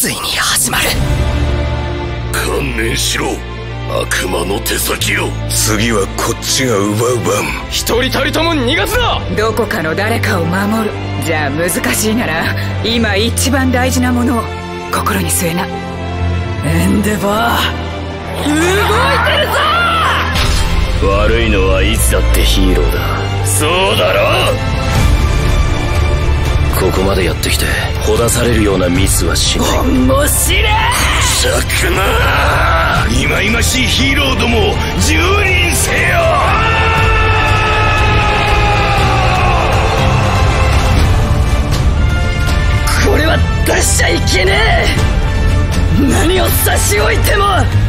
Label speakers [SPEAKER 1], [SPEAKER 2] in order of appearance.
[SPEAKER 1] ついに始まる。
[SPEAKER 2] 観念しろ、悪魔の手先よ。
[SPEAKER 3] 次はこっちが奪う番。
[SPEAKER 4] 一人たりとも逃がすな。
[SPEAKER 5] どこかの誰かを守る。じゃあ難しいなら今一番大事なものを心に据えな。
[SPEAKER 1] エンデバー、動いてるぞ。
[SPEAKER 2] 悪いのはいつだってヒーローだ。そうだろ。ここまでやってきてほだされるようなミスはしない。
[SPEAKER 1] 面白い。
[SPEAKER 2] しゃくな。忌々しいヒーローども蹂躙せよ。
[SPEAKER 1] これは出しちゃいけねえ。何を差し置いても